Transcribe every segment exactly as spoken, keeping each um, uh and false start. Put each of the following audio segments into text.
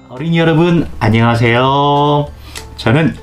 어린이 여러분 안녕하세요. 저는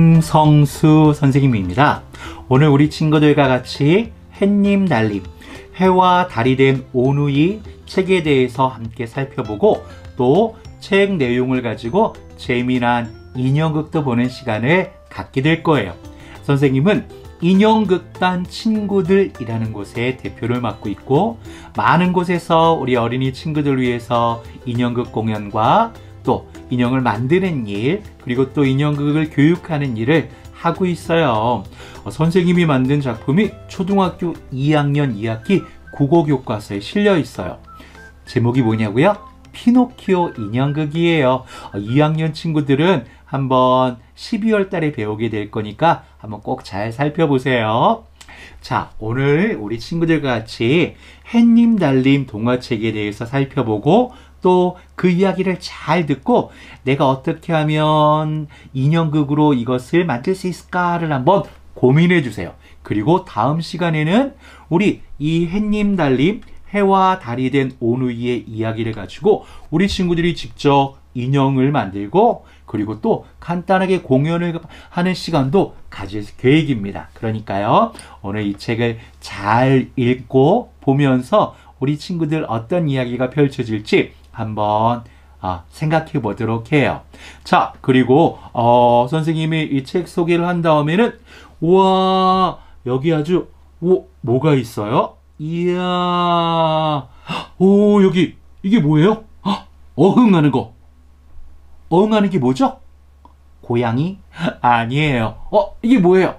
김성수 선생님입니다. 오늘 우리 친구들과 같이 햇님 달님, 해와 달이 된 오누이 책에 대해서 함께 살펴보고 또 책 내용을 가지고 재미난 인형극도 보는 시간을 갖게 될 거예요. 선생님은 인형극단 친구들이라는 곳에 대표를 맡고 있고 많은 곳에서 우리 어린이 친구들 위해서 인형극 공연과 또 인형을 만드는 일, 그리고 또 인형극을 교육하는 일을 하고 있어요. 어, 선생님이 만든 작품이 초등학교 이 학년 이 학기 국어 교과서에 실려 있어요. 제목이 뭐냐고요? 피노키오 인형극이에요. 어, 이 학년 친구들은 한번 십이월 달에 배우게 될 거니까 한번 꼭 잘 살펴보세요. 자, 오늘 우리 친구들과 같이 햇님 달님 동화책에 대해서 살펴보고 또 그 이야기를 잘 듣고 내가 어떻게 하면 인형극으로 이것을 만들 수 있을까를 한번 고민해 주세요. 그리고 다음 시간에는 우리 이 햇님 달님, 해와 달이 된 오누이의 이야기를 가지고 우리 친구들이 직접 인형을 만들고 그리고 또 간단하게 공연을 하는 시간도 가질 계획입니다. 그러니까요, 오늘 이 책을 잘 읽고 보면서 우리 친구들 어떤 이야기가 펼쳐질지 한번 어, 생각해 보도록 해요. 자, 그리고 어, 선생님이 이 책 소개를 한 다음에는 우와, 여기 아주 오, 뭐가 있어요? 이야, 오, 여기 이게 뭐예요? 어흥하는 거. 어흥하는 게 뭐죠? 고양이? 아니에요. 어, 이게 뭐예요?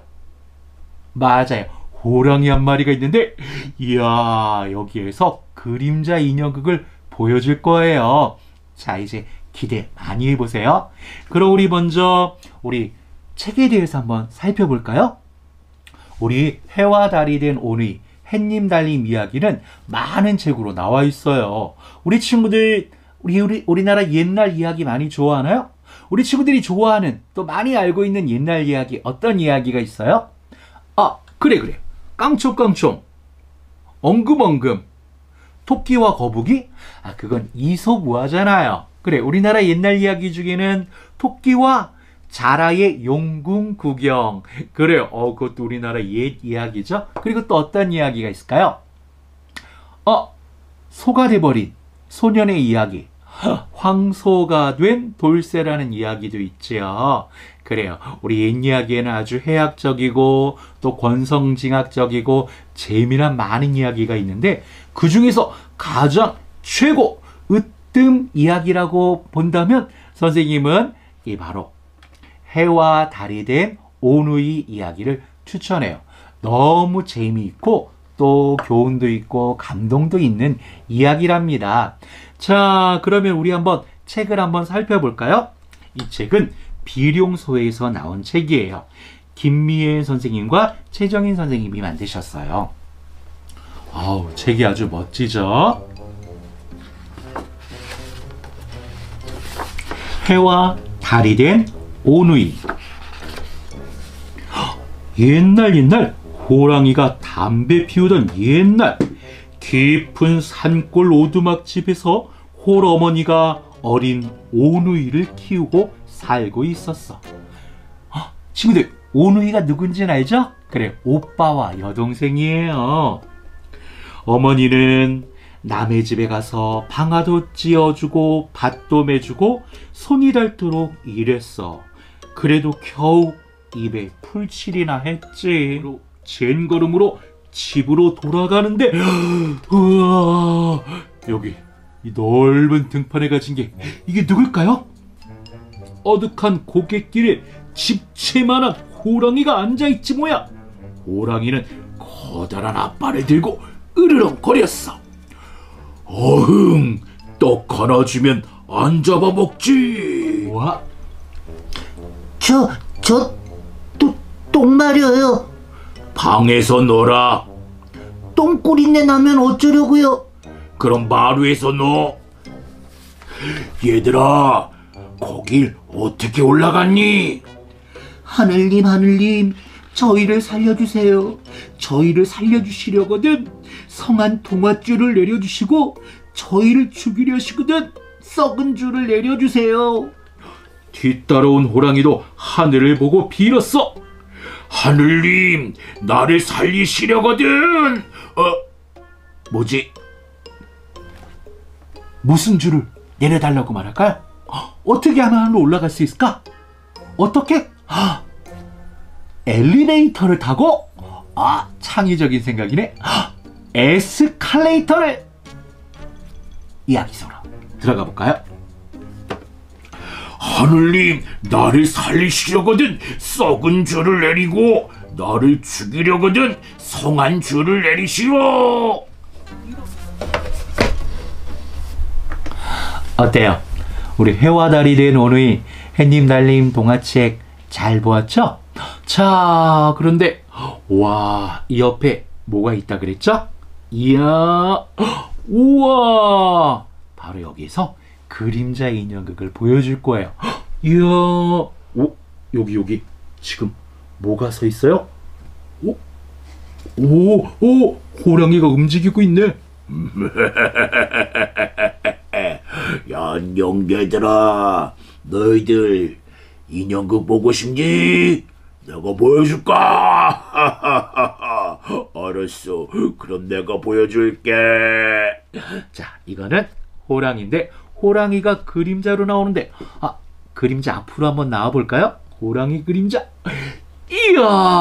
맞아요. 호랑이 한 마리가 있는데, 이야, 여기에서 그림자 인형극을 보여줄 거예요. 자, 이제 기대 많이 해보세요. 그럼 우리 먼저 우리 책에 대해서 한번 살펴볼까요? 우리 해와 달이 된 오누이, 햇님 달님 이야기는 많은 책으로 나와 있어요. 우리 친구들, 우리, 우리, 우리나라 옛날 이야기 많이 좋아하나요? 우리 친구들이 좋아하는, 또 많이 알고 있는 옛날 이야기, 어떤 이야기가 있어요? 아, 그래, 그래. 깡총깡총, 엉금엉금, 토끼와 거북이? 아, 그건 이솝우화잖아요. 그래, 우리나라 옛날 이야기 중에는 토끼와 자라의 용궁 구경. 그래요. 어, 그것도 우리나라 옛 이야기죠. 그리고 또 어떤 이야기가 있을까요? 어, 소가 돼버린 소년의 이야기. 황소가 된 돌쇠라는 이야기도 있지요. 그래요. 우리 옛 이야기에는 아주 해학적이고 또 권성징악적이고 재미난 많은 이야기가 있는데 그 중에서 가장 최고 으뜸 이야기라고 본다면 선생님은 이 바로 해와 달이 된 오누이 이야기를 추천해요. 너무 재미있고 또 교훈도 있고 감동도 있는 이야기랍니다. 자, 그러면 우리 한번 책을 한번 살펴볼까요? 이 책은 비룡소에서 나온 책이에요. 김미애 선생님과 최정인 선생님이 만드셨어요. 아우, 책이 아주 멋지죠? 해와 달이 된 오누이. 옛날 옛날 호랑이가 담배 피우던 옛날 깊은 산골 오두막집에서 홀어머니가 어린 오누이를 키우고 살고 있었어. 아, 친구들, 오누이가 누군지는 알죠? 그래, 오빠와 여동생이에요. 어머니는 남의 집에 가서 방아도 찧어주고 밭도 매주고 손이 닳도록 일했어. 그래도 겨우 입에 풀칠이나 했지. 젠걸음으로 집으로 돌아가는데 우와, 여기 이 넓은 등판에 가진 게 이게 누굴까요? 어둑한 고갯길에 집채만한 호랑이가 앉아있지 뭐야. 호랑이는 커다란 앞발을 들고 으르렁거렸어. 어흥, 떡 하나 주면 안 잡아먹지. 와, 저, 저, 또, 똥 마려요. 방에서 놀아. 똥꼬리내 나면 어쩌려고요? 그럼 마루에서 놀. 얘들아, 거길 어떻게 올라갔니? 하늘님, 하늘님, 저희를 살려주세요. 저희를 살려주시려거든 성한 동아줄을 내려주시고 저희를 죽이려시거든 썩은 줄을 내려주세요. 뒤따라온 호랑이도 하늘을 보고 빌었어. 하늘님, 나를 살리시려거든. 어, 뭐지? 무슨 줄을 내려달라고 말할까요? 어떻게 하면 하늘로 올라갈 수 있을까? 어떻게? 아, 엘리베이터를 타고? 아, 창의적인 생각이네. 아, 에스컬레이터를. 이야기 속으로 들어가 볼까요? 하늘님, 나를 살리시려거든 썩은 줄을 내리고, 나를 죽이려거든 성한 줄을 내리시오. 어때요? 우리 해와 달이 된 오누이, 햇님 달님 동화책 잘 보았죠? 자, 그런데 와, 이 옆에 뭐가 있다 그랬죠? 이야, 우와, 바로 여기서 그림자 인형극을 보여줄 거예요. 이야, 오, 여기 여기 지금 뭐가 서 있어요? 오, 오, 오, 호랑이가 움직이고 있네. 야, 안녕 얘들아. 너희들 인형극 보고 싶니? 내가 보여줄까? 알았어. 그럼 내가 보여줄게. 자, 이거는 호랑이인데 호랑이가 그림자로 나오는데, 아, 그림자 앞으로 한번 나와 볼까요? 호랑이 그림자. 이야,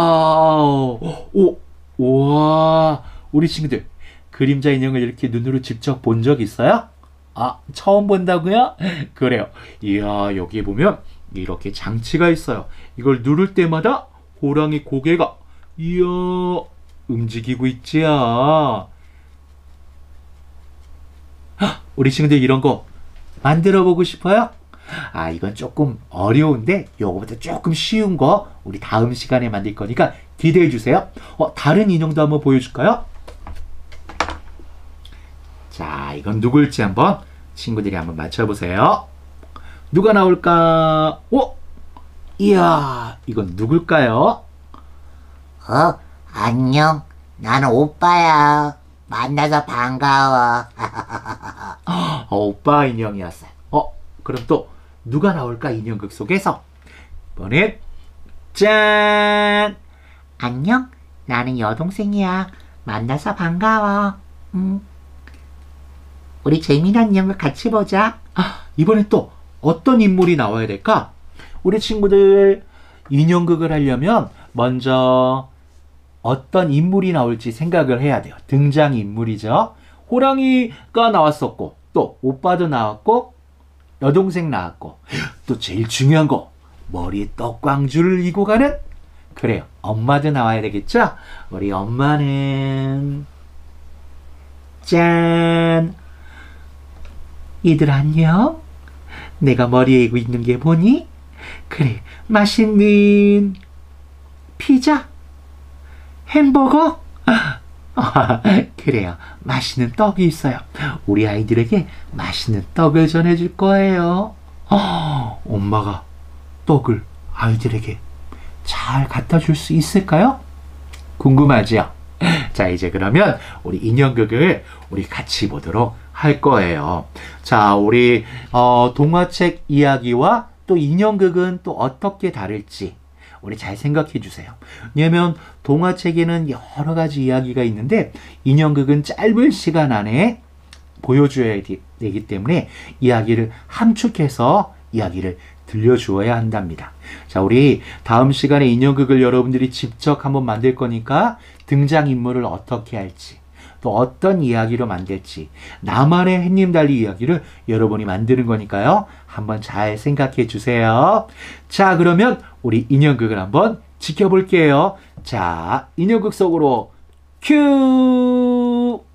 오, 우와, 우리 친구들 그림자 인형을 이렇게 눈으로 직접 본 적 있어요? 아, 처음 본다고요? 그래요. 이야, 여기 보면 이렇게 장치가 있어요. 이걸 누를 때마다 호랑이 고개가 이야 움직이고 있지요. 우리 친구들 이런 거 만들어 보고 싶어요? 아, 이건 조금 어려운데 요거보다 조금 쉬운 거 우리 다음 시간에 만들 거니까 기대해 주세요. 어, 다른 인형도 한번 보여줄까요? 자, 이건 누굴지 한번 친구들이 한번 맞춰보세요. 누가 나올까? 오! 이야, 이건 누굴까요? 어, 안녕. 나는 오빠야. 만나서 반가워. 어, 오빠 인형이었어요. 어, 그럼 또 누가 나올까? 인형극 속에서. 이번엔 짠! 안녕. 나는 여동생이야. 만나서 반가워. 음. 우리 재미난 인형을 같이 보자. 아, 이번엔 또 어떤 인물이 나와야 될까? 우리 친구들 인형극을 하려면 먼저 어떤 인물이 나올지 생각을 해야 돼요. 등장인물이죠. 호랑이가 나왔었고, 또 오빠도 나왔고, 여동생 나왔고, 또 제일 중요한 거, 머리에 떡광주를 이고 가는, 그래요, 엄마도 나와야 되겠죠? 우리 엄마는 짠! 얘들 안녕? 내가 머리에 이고 있는 게 뭐니? 그래, 맛있는 피자? 햄버거? 아, 그래요, 맛있는 떡이 있어요. 우리 아이들에게 맛있는 떡을 전해줄 거예요. 어, 엄마가 떡을 아이들에게 잘 갖다 줄 수 있을까요? 궁금하죠? 자, 이제 그러면 우리 인형극을 우리 같이 보도록 할 거예요. 자, 우리 어, 동화책 이야기와 또 인형극은 또 어떻게 다를지 우리 잘 생각해 주세요. 왜냐면 동화책에는 여러 가지 이야기가 있는데 인형극은 짧은 시간 안에 보여줘야 되기 때문에 이야기를 함축해서 이야기를 들려주어야 한답니다. 자, 우리 다음 시간에 인형극을 여러분들이 직접 한번 만들 거니까 등장인물을 어떻게 할지, 또 어떤 이야기로 만들지, 나만의 햇님 달리 이야기를 여러분이 만드는 거니까요. 한번 잘 생각해 주세요. 자, 그러면 우리 인형극을 한번 지켜볼게요. 자, 인형극 속으로 큐!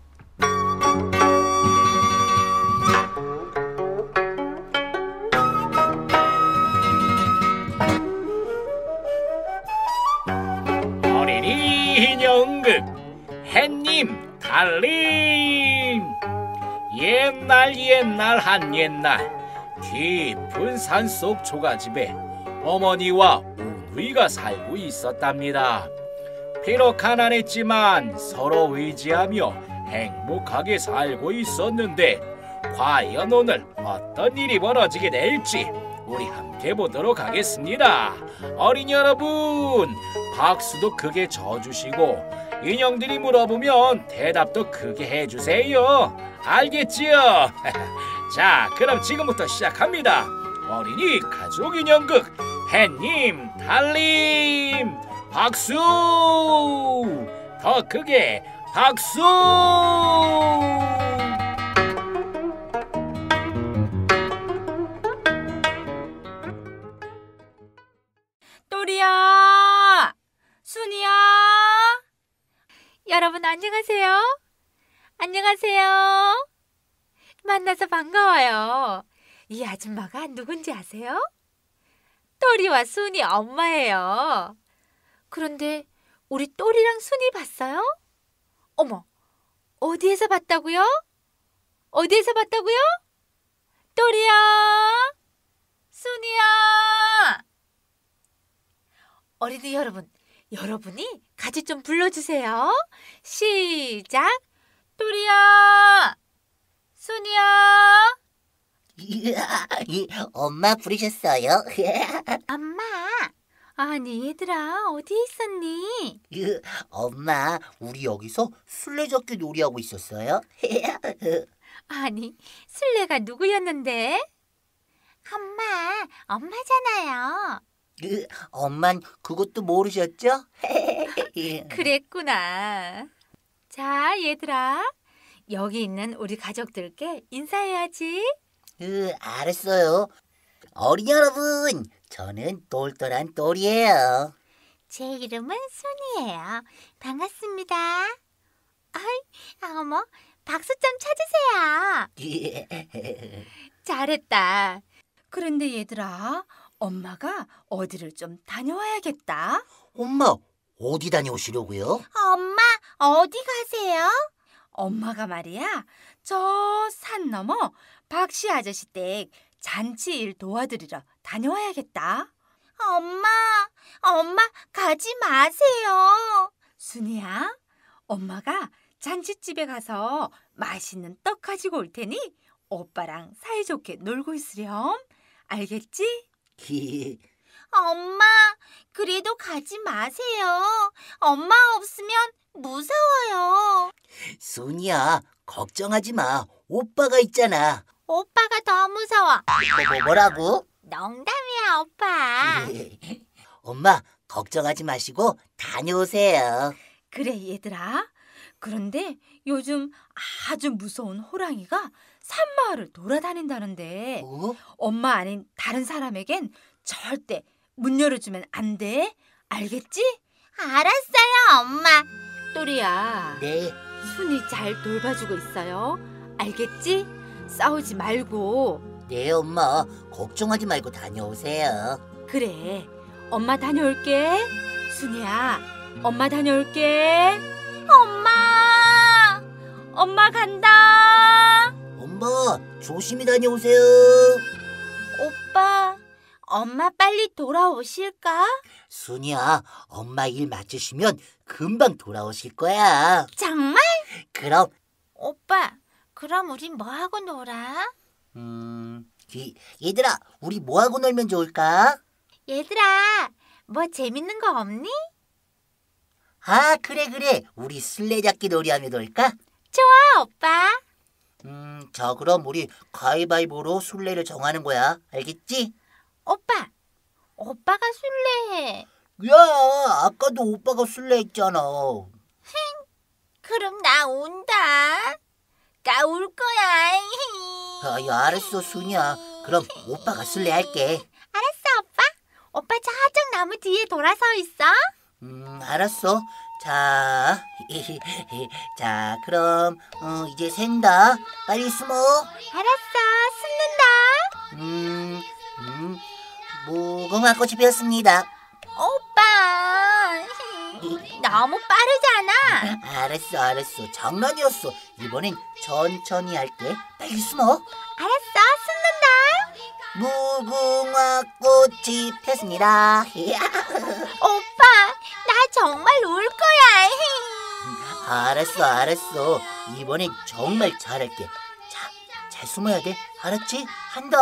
어린이 인형극 햇님 달님. 옛날 옛날 한 옛날 깊은 산속 초가집에 어머니와 우누이가 살고 있었답니다. 비록 가난했지만 서로 의지하며 행복하게 살고 있었는데 과연 오늘 어떤 일이 벌어지게 될지 우리 함께 보도록 하겠습니다. 어린이 여러분, 박수도 크게 쳐주시고 인형들이 물어보면 대답도 크게 해주세요. 알겠지요? 자, 그럼 지금부터 시작합니다. 어린이 가족 인형극 햇님 달님, 박수! 더 크게 박수! 또리야! 순이야! 여러분 안녕하세요. 안녕하세요. 만나서 반가워요. 이 아줌마가 누군지 아세요? 또리와 순이 엄마예요. 그런데 우리 또리랑 순이 봤어요? 어머, 어디에서 봤다고요? 어디에서 봤다고요? 또리야! 순이야! 어린이 여러분, 여러분이 같이 좀 불러주세요. 시작! 또리야! 순이야! 엄마 부르셨어요? 엄마! 아니 얘들아, 어디 있었니? 엄마, 우리 여기서 술래잡기 놀이하고 있었어요? 아니, 술래가 누구였는데? 엄마, 엄마잖아요. 엄만 그것도 모르셨죠? 그랬구나. 자, 얘들아, 여기 있는 우리 가족들께 인사해야지. 으, 알았어요. 어린이 여러분, 저는 똘똘한 똘이에요. 제 이름은 순이에요. 반갑습니다. 아이, 어머, 박수 좀 쳐주세요. 잘했다. 그런데 얘들아, 엄마가 어디를 좀 다녀와야겠다. 엄마, 어디 다녀오시려고요? 엄마, 어디 가세요? 엄마가 말이야, 저 산 너머 박씨 아저씨 댁 잔치 일 도와드리러 다녀와야겠다. 엄마, 엄마 가지 마세요. 순이야, 엄마가 잔치집에 가서 맛있는 떡 가지고 올 테니 오빠랑 사이좋게 놀고 있으렴. 알겠지? 엄마, 그래도 가지 마세요. 엄마 없으면 무서워요. 순이야, 걱정하지 마. 오빠가 있잖아. 오빠가 더 무서워. 뭐, 뭐라고? 농담이야, 오빠. 엄마, 걱정하지 마시고 다녀오세요. 그래 얘들아. 그런데 요즘 아주 무서운 호랑이가 산마을을 돌아다닌다는데 어? 엄마 아닌 다른 사람에겐 절대 문 열어주면 안 돼. 알겠지? 알았어요, 엄마. 또리야, 네. 순이 잘 돌봐주고 있어요. 알겠지? 싸우지 말고. 네, 엄마. 걱정하지 말고 다녀오세요. 그래, 엄마 다녀올게. 순이야, 엄마 다녀올게. 엄마! 엄마 간다. 엄마, 조심히 다녀오세요. 오빠, 엄마 빨리 돌아오실까? 순이야, 엄마 일 마치시면 금방 돌아오실 거야. 정말? 그럼, 오빠, 그럼 우린 뭐하고 놀아? 음, 이, 얘들아, 우리 뭐하고 놀면 좋을까? 얘들아, 뭐 재밌는 거 없니? 아, 그래, 그래. 우리 술래잡기 놀이하면 놀까? 좋아, 오빠. 음, 자, 그럼 우리 가위바위보로 술래를 정하는 거야. 알겠지? 오빠, 오빠가 술래해. 야, 아까도 오빠가 술래했잖아. 그럼 나 운다. 나 울 거야. 아, 야, 알았어, 순이야. 그럼 오빠가 술래할게. 알았어, 오빠. 오빠 저쪽 나무 뒤에 돌아서 있어. 음, 알았어. 자, 자, 그럼 어, 이제 샌다. 빨리 숨어. 알았어, 숨는다. 음, 음, 무궁화 꽃이 피었습니다. 오빠, 너무 빠르잖아. 알았어, 알았어. 장난이었어. 이번엔 천천히 할게. 빨리 숨어. 알았어, 숨는다. 무궁화 꽃이 폈습니다. 오빠, 나 정말 울 거야. 알았어, 알았어. 이번엔 정말 잘할게. 자, 자, 잘 숨어야 돼. 알았지? 한다.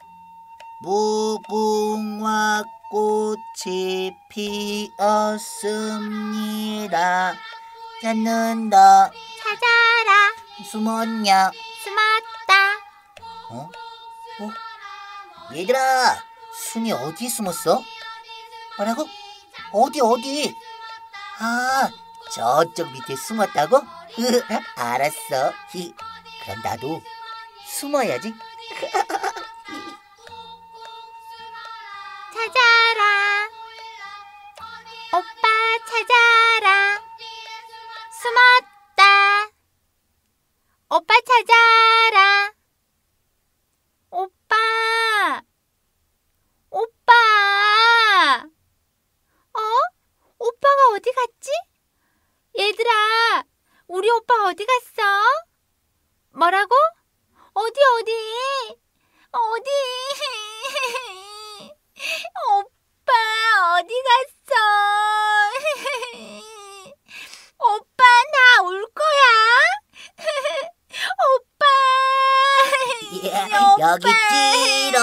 무궁화 꽃이 피었습니다. 찾는다. 찾아라. 숨었냐? 숨었다. 어? 어? 얘들아, 순이 어디 숨었어? 뭐라고? 어디 어디? 아, 저쪽 밑에 숨었다고? 알았어. 그럼 나도 숨어야지. 찾아라. 오빠 찾아라. 숨었다. 오빠 찾아라. 오빠. 오빠. 어? 오빠가 어디 갔지? 얘들아, 우리 오빠 어디 갔어? 뭐라고? 어디 어디? 어디? 오빠 어디 갔어? 오빠 나 울 거야? 오빠. 예, 오빠. 여기 찌롱.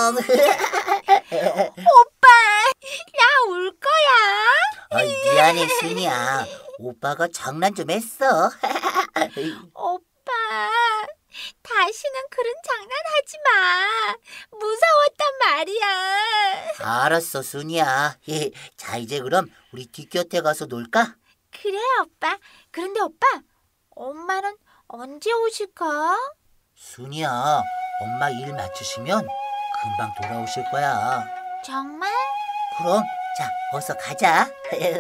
오빠 나 울 거야? 어이, 미안해 순이야. 오빠가 장난 좀 했어. 오빠 다시는 그런 장난하지 마. 무서웠단 말이야. 알았어 순이야. 자 이제 그럼 우리 뒷곁에 가서 놀까? 그래 오빠. 그런데 오빠 엄마는 언제 오실까? 순이야, 엄마 일 마치시면 금방 돌아오실 거야. 정말? 그럼 자 어서 가자.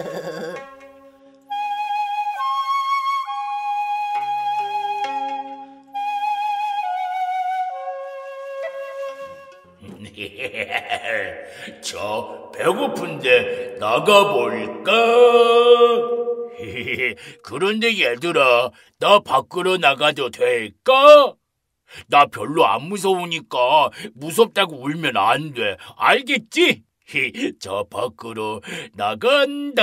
저 배고픈데 나가볼까? 그런데 얘들아, 나 밖으로 나가도 될까? 나 별로 안 무서우니까 무섭다고 울면 안 돼. 알겠지? 저 밖으로 나간다.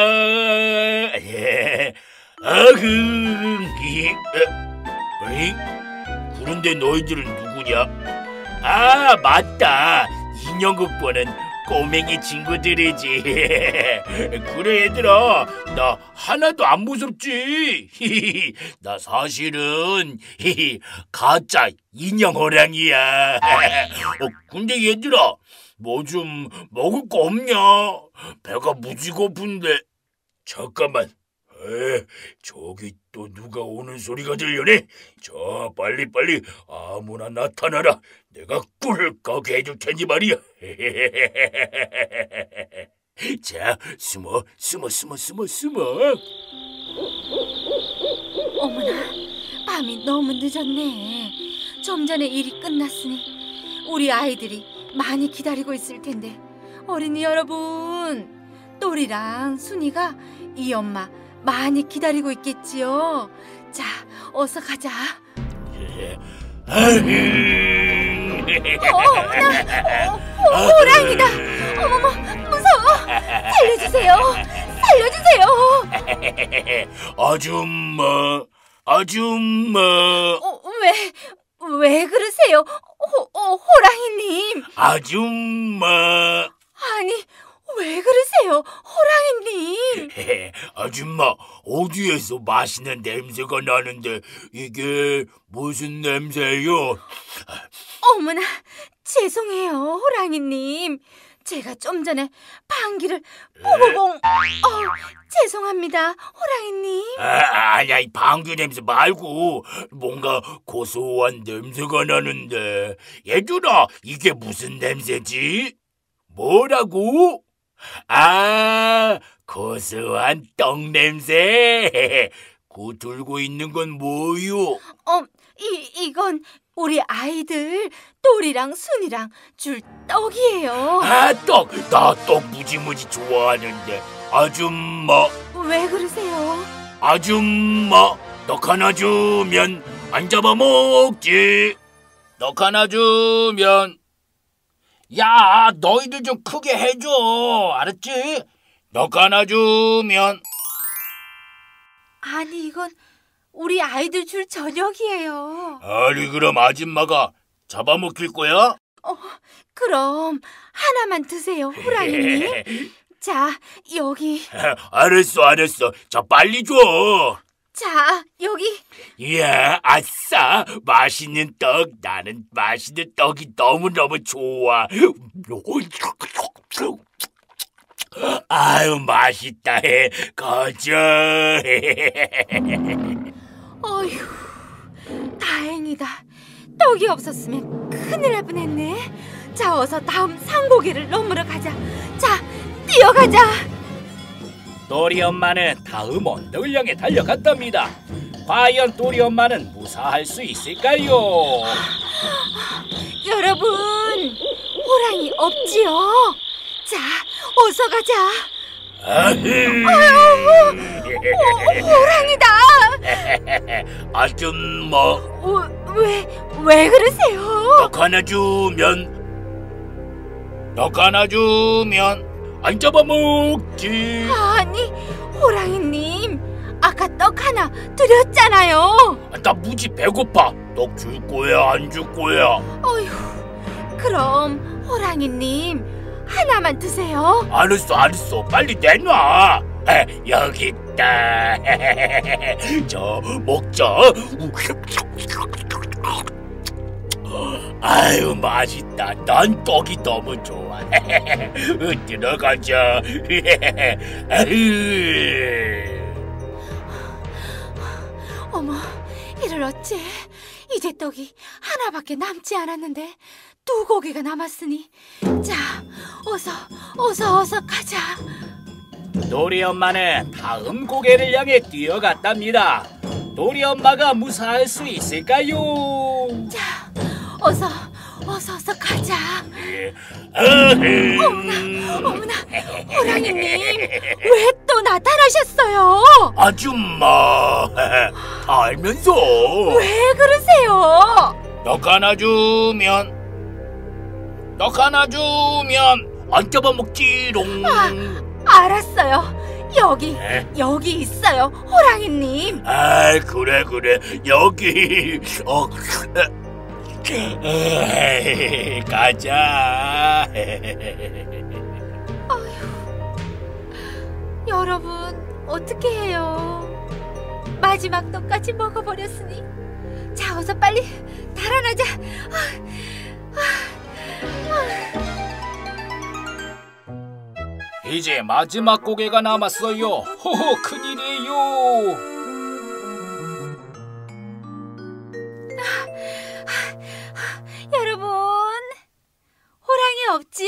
아흥. 에이? 그런데 너희들은 누구냐? 아, 맞다. 인형극 보는 꼬맹이 친구들이지. 그래 얘들아, 나 하나도 안 무섭지. 나 사실은 가짜 인형 호랑이야. 어, 근데 얘들아, 뭐 좀 먹을 거 없냐? 배가 무지 고픈데. 잠깐만. 에, 저기 또 누가 오는 소리가 들려네. 자, 빨리빨리 아무나 나타나라. 내가 꿀꺽 해줄 테니 말이야. 자, 숨어, 숨어, 숨어, 숨어, 숨어. 어머나, 밤이 너무 늦었네. 좀 전에 일이 끝났으니 우리 아이들이 많이 기다리고 있을 텐데. 어린이 여러분, 또리랑 순이가 이 엄마 많이 기다리고 있겠지요. 자, 어서 가자. 어, 어머나, 어, 호랑이다. 어머머, 무서워. 살려주세요. 살려주세요. 아줌마, 아줌마. 어, 왜, 왜 그러세요? 호, 어, 호랑이님. 아줌마. 아니, 왜 그러세요, 호랑이님? 아줌마, 어디에서 맛있는 냄새가 나는데 이게 무슨 냄새요? 어머나, 죄송해요, 호랑이님. 제가 좀 전에 방귀를 뽀뽀봉. 어, 죄송합니다, 호랑이님. 아, 아니야, 이 방귀 냄새 말고 뭔가 고소한 냄새가 나는데. 얘들아, 이게 무슨 냄새지? 뭐라고? 아, 고소한 떡 냄새. 그 들고 있는 건 뭐요? 어, 이, 이건 우리 아이들 또리랑 순이랑 줄 떡이에요. 아, 떡! 나 떡 무지무지 좋아하는데. 아줌마, 왜 그러세요? 아줌마, 떡 하나 주면 안 잡아먹지. 떡 하나 주면. 야, 너희들 좀 크게 해줘. 알았지? 떡 하나 주면. 아니, 이건 우리 아이들 줄 저녁이에요. 아니, 그럼 아줌마가 잡아먹힐 거야? 어, 그럼 하나만 드세요, 호랑이님. 자, 여기. 알았어, 알았어. 자, 빨리 줘. 자, 여기. 이야, 아싸. 맛있는 떡. 나는 맛있는 떡이 너무너무 좋아. 아유, 맛있다 해. 거저. 어휴, 다행이다. 떡이 없었으면 큰일 날 뻔했네. 자, 어서 다음 산고개를 넘으러 가자. 자, 뛰어가자. 또리 엄마는 다음 언덕을 향해 달려갔답니다. 과연 또리 엄마는 무사할 수 있을까요? 여러분, 호랑이 없지요? 자, 어서 가자. 아유, 호랑이다. 아줌마, 어, 왜, 왜 그러세요? 떡 하나 주면, 떡 하나 주면 안 잡아먹지. 아니, 호랑이님, 아까 떡 하나 드렸잖아요. 나 무지 배고파. 떡 줄 거야, 안 줄 거야? 어휴, 그럼 호랑이님 하나만 드세요. 알았어, 알았어. 빨리 내놔. 에, 여기 있다. 저 먹자. 아유, 맛있다. 난 떡이 너무 좋아. 들어가자. 어머, 이를 어째? 이제 떡이 하나밖에 남지 않았는데 두 고개가 남았으니, 자, 어서 어서 어서 가자. 또리 엄마는 다음 고개를 향해 뛰어갔답니다. 또리 엄마가 무사할 수 있을까요? 자, 어서 어서 어서 가자. 어머나, 어머나, 호랑이님 왜 또 나타나셨어요? 아줌마, 다 알면서 왜 그러세요? 떡 하나 주면, 떡 하나 주면 안 잡아먹지롱. 아, 알았어요. 여기 에? 여기 있어요, 호랑이님. 아, 그래 그래, 여기. 어, 에이, 가자. 여러분, 어떻게 해요? 마지막 떡까지 먹어버렸으니, 자, 어서 빨리 달아나자. 이제 마지막 고개가 남았어요. 호호, 큰일이에요. 여러분, 호랑이 없지요?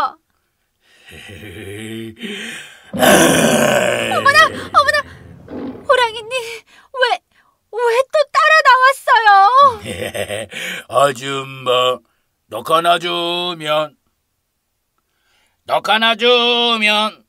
어머나, 어머나, 호랑이님 왜, 왜 또 따라 나왔어요? 아줌마, 떡 하나 주면, 떡 하나 주면.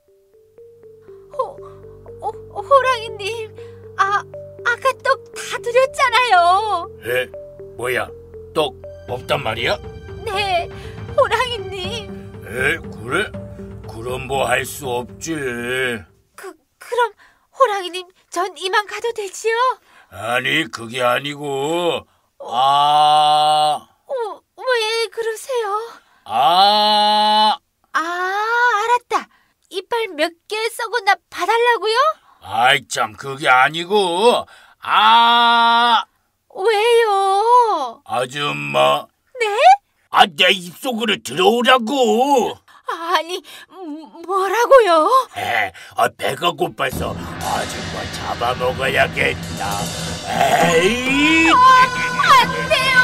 호, 호, 호랑이님, 아, 아까 떡 다 드렸잖아요. 에? 뭐야? 떡 없단 말이야? 네, 호랑이님. 에? 그래? 그럼 뭐 할 수 없지. 그, 그럼 호랑이님, 전 이만 가도 되지요? 아니, 그게 아니고, 아, 어, 왜 그러세요? 아, 아, 알았다. 이빨 몇 개 썩었나 봐달라고요? 아이 참, 그게 아니고, 아, 왜요? 아줌마, 네? 아, 내 입속으로 들어오라고. 아니, 음, 뭐라고요? 에, 아, 배가 고파서 아줌마 잡아먹어야겠다. 에이, 안 돼요!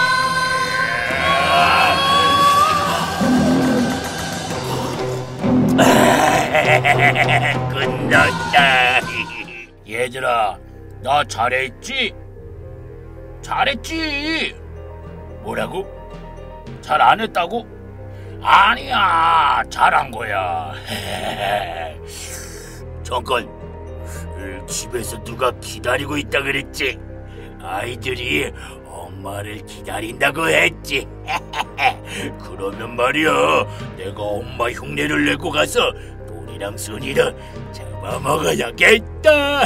끝났다. 얘들아, 나 잘했지? 잘했지? 뭐라고? 잘 안 했다고? 아니야, 잘한 거야. 잠깐, 집에서 누가 기다리고 있다 그랬지? 아이들이 엄마를 기다린다고 했지. 그러면 말이야, 내가 엄마 흉내를 내고 가서 또리랑 순이를 잡아먹어야겠다.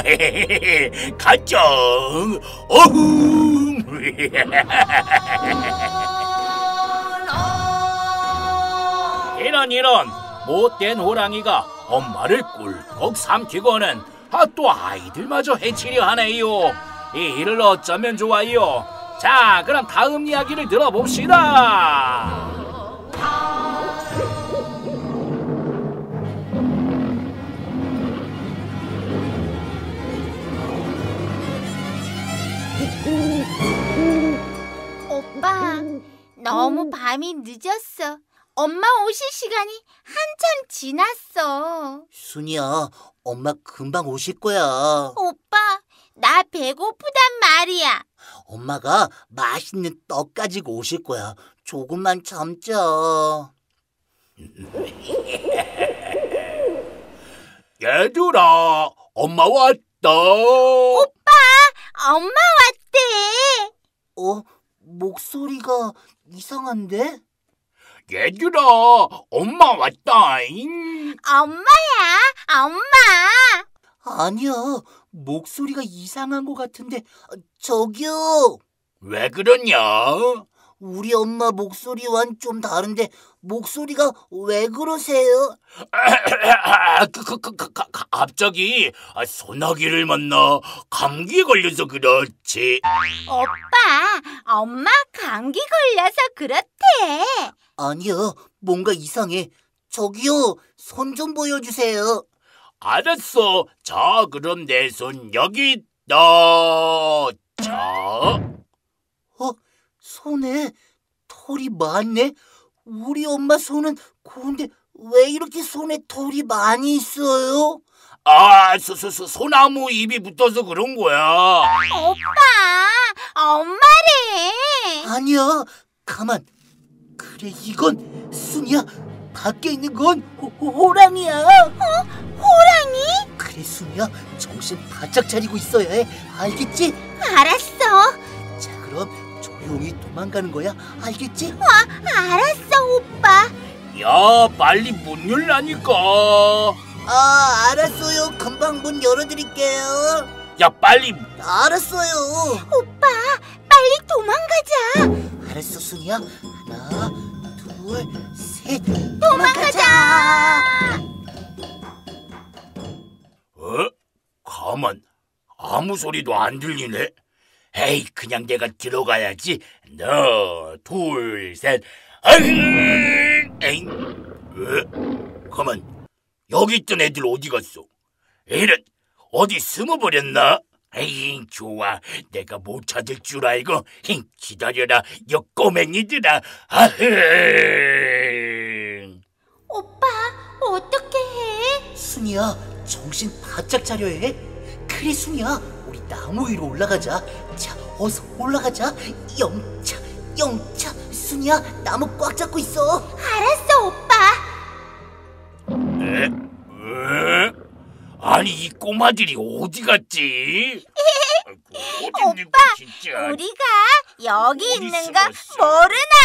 가정. 어흥. 이런 이런 못된 호랑이가 엄마를 꿀꺽 삼키고는 아, 또 아이들마저 해치려 하네요. 이 일을 어쩌면 좋아요. 자, 그럼 다음 이야기를 들어봅시다. 오빠, 너무 밤이 늦었어. 엄마 오실 시간이 한참 지났어. 순이야, 엄마 금방 오실 거야. 오빠, 나 배고프단 말이야. 엄마가 맛있는 떡 가지고 오실 거야. 조금만 참자. 얘들아, 엄마 왔다. 오빠, 엄마 왔대. 어? 목소리가 이상한데? 얘들아, 엄마 왔다잉. 엄마야, 엄마. 아니야, 목소리가 이상한 것 같은데. 저기요, 왜 그러냐? 우리 엄마 목소리와는 좀 다른데 목소리가 왜 그러세요? 그, 그, 그, 그, 그, 갑자기 소나기를 만나 감기에 걸려서 그렇지. 오빠, 엄마 감기 걸려서 그렇대. 아니야, 뭔가 이상해. 저기요, 손 좀 보여주세요. 알았어. 자, 그럼 내 손 여기 있다. 자. 어? 손에 털이 많네? 우리 엄마 손은 고운데 왜 이렇게 손에 털이 많이 있어요? 아, 소, 소, 소, 소나무 잎이 붙어서 그런 거야. 오빠, 엄마래. 아니야, 가만. 그래, 이건 순이야. 밖에 있는 건 호, 호, 호랑이야. 어? 호랑이? 그래, 순이야. 정신 바짝 차리고 있어야 해. 알겠지? 알았어. 자, 그럼 조용히 도망가는 거야. 알겠지? 알았어, 오빠. 야, 빨리 문 열라니까. 아, 알았어요. 금방 문 열어드릴게요. 야, 빨리. 알았어요. 오빠, 빨리 도망가자. 알았어, 순이야. 하나, 둘, 셋. 도망가자. 어? 가만. 아무 소리도 안 들리네. 에이, 그냥 내가 들어가야지. 하나, 둘, 셋. 아잉! 에잉? 어? 가만. 여기 있던 애들 어디 갔어? 이런, 어디 숨어버렸나? 에이, 좋아. 내가 못 찾을 줄 알고. 힝, 기다려라, 여 꼬맹이들아. 아흥. 오빠, 어떻게 해? 순이야, 정신 바짝 차려야 해. 그래, 순이야. 우리 나무 위로 올라가자. 자, 어서 올라가자. 영차, 영차. 순이야, 나무 꽉 잡고 있어. 알았어, 오빠. 에? 에? 아니, 이 꼬마들이 어디 갔지? 아이고, 어디 있는 거야, 진짜. 우리가 여기 어디 있는 거 숨었어? 모르나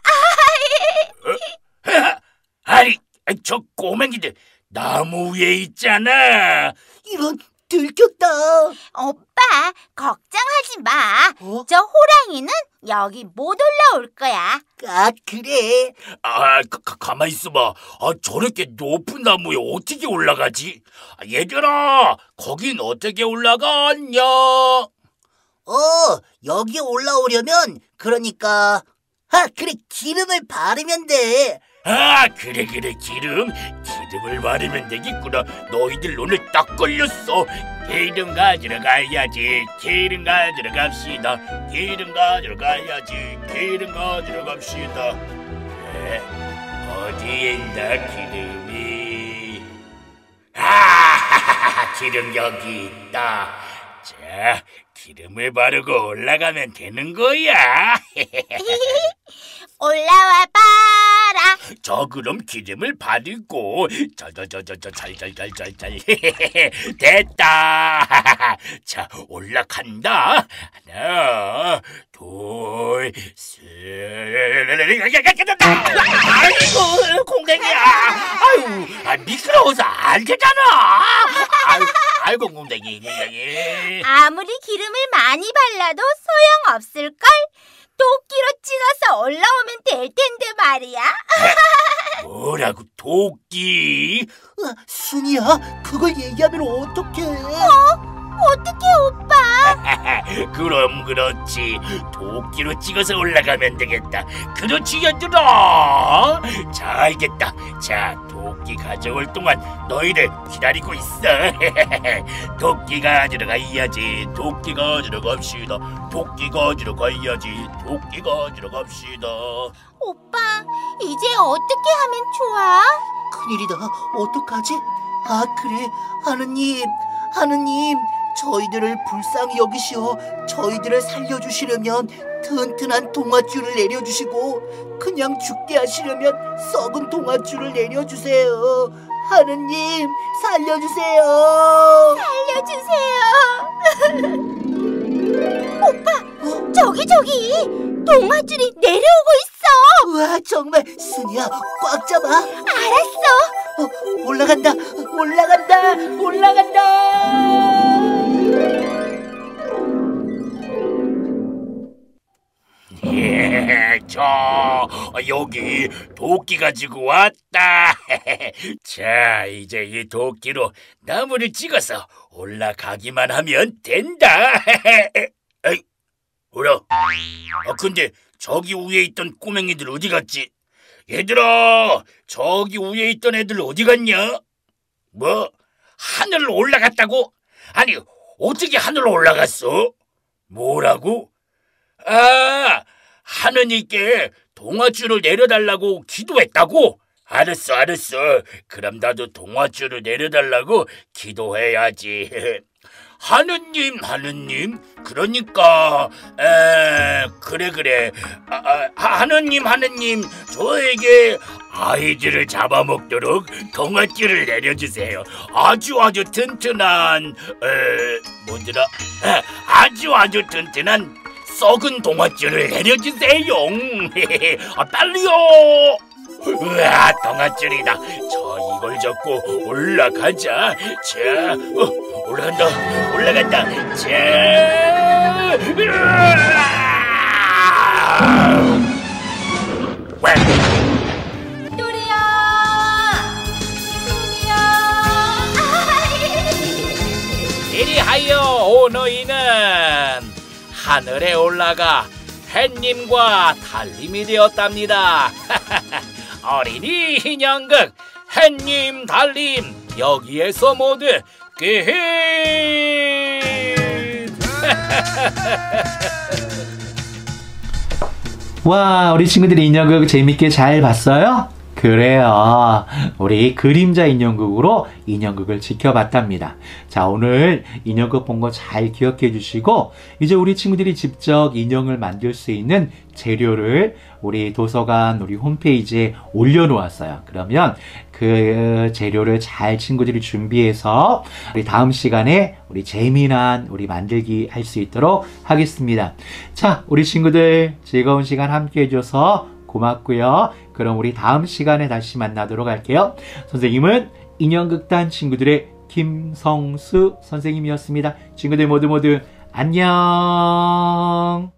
봐. 어? 아니, 저 꼬맹이들 나무 위에 있잖아. 이런, 들켰다. 오빠, 걱정하지 마. 어? 저 호랑이는 여기 못 올라올 거야. 아, 그래. 아, 가, 가, 가만히 있어봐. 아, 저렇게 높은 나무에 어떻게 올라가지? 아, 얘들아, 거긴 어떻게 올라갔냐? 어, 여기 올라오려면, 그러니까, 아, 그래, 기름을 바르면 돼. 아, 그래 그래, 기름. 기름을 바르면 되겠구나. 너희들 오늘 딱 걸렸어. 기름 가지러 가야지. 기름 가지러 갑시다. 기름 가지러 가야지. 기름 가지러 갑시다. 에? 어디에 있나 기름이? 아, 기름 여기 있다. 자, 기름을 바르고 올라가면 되는 거야. 올라와 봐라. 자, 그럼 기름을 바르고 자자자자자 잘잘잘잘잘 됐다. 자, 올라간다. 하나, 둘, 셋. 아이고, 공댕이야. 아유, 아, 미끄러워서 안 되잖아. 아유, 아이고, 공댕이, 공댕이. 아무리 기름을 많이 발라도 소용없을걸? 도끼로 찍어서 올라오면 될 텐데 말이야. 뭘 뭐라고 도끼? 아, 순이야, 그걸 얘기하면 어떡해? 어떡해, 오빠? 그럼 그렇지. 도끼로 찍어서 올라가면 되겠다. 그렇지 얘들아. 자, 알겠다. 자, 도끼 가져올 동안 너희들 기다리고 있어. 도끼 가지러 가야지. 도끼 가지러 갑시다. 도끼 가지러 가야지. 도끼 가지러 갑시다. 오빠, 이제 어떻게 하면 좋아? 큰일이다. 어떡하지? 아, 그래. 하느님, 하느님, 저희들을 불쌍히 여기시어 저희들을 살려주시려면 튼튼한 동아줄을 내려주시고 그냥 죽게 하시려면 썩은 동아줄을 내려주세요. 하느님, 살려주세요. 살려주세요. 오빠, 어? 저기 저기 동아줄이 내려오고 있어. 우와, 정말. 순이야, 꽉 잡아. 알았어. 어, 올라간다, 올라간다, 올라간다. 예, 저 여기 도끼 가지고 왔다. 자, 이제 이 도끼로 나무를 찍어서 올라가기만 하면 된다. 에이, 뭐라? 아, 근데 저기 위에 있던 꼬맹이들 어디 갔지? 얘들아, 저기 위에 있던 애들 어디 갔냐? 뭐? 하늘로 올라갔다고? 아니, 어떻게 하늘로 올라갔어? 뭐라고? 아, 하느님께 동아줄을 내려달라고 기도했다고? 알았어, 알았어. 그럼 나도 동아줄을 내려달라고 기도해야지. 하느님, 하느님, 그러니까, 에, 그래, 그래. 아, 아, 하느님, 하느님, 저에게 아이들을 잡아먹도록 동아줄을 내려주세요. 아주 아주 튼튼한, 에, 뭐더라? 아, 아주 아주 튼튼한 썩은 동아줄을 내려주세요. 아, 빨리요. 우와, 동아줄이다. 저 이걸 잡고 올라가자. 자, 어, 올라간다, 올라간다. 자, 와. 또래야, 순이야. 이리하여 오 너희는 하늘에 올라가 햇님과 달님이 되었답니다. 어린이 인형극 햇님 달님 여기에서 모두 끝. 와, 우리 친구들이 인형극 재밌게 잘 봤어요? 그래요. 우리 그림자 인형극으로 인형극을 지켜봤답니다. 자, 오늘 인형극 본 거 잘 기억해 주시고 이제 우리 친구들이 직접 인형을 만들 수 있는 재료를 우리 도서관 우리 홈페이지에 올려놓았어요. 그러면 그 재료를 잘 친구들이 준비해서 우리 다음 시간에 우리 재미난 우리 만들기 할 수 있도록 하겠습니다. 자, 우리 친구들 즐거운 시간 함께 해줘서 고맙고요. 그럼 우리 다음 시간에 다시 만나도록 할게요. 선생님은 인형극단 친구들의 김성수 선생님이었습니다. 친구들 모두 모두 안녕.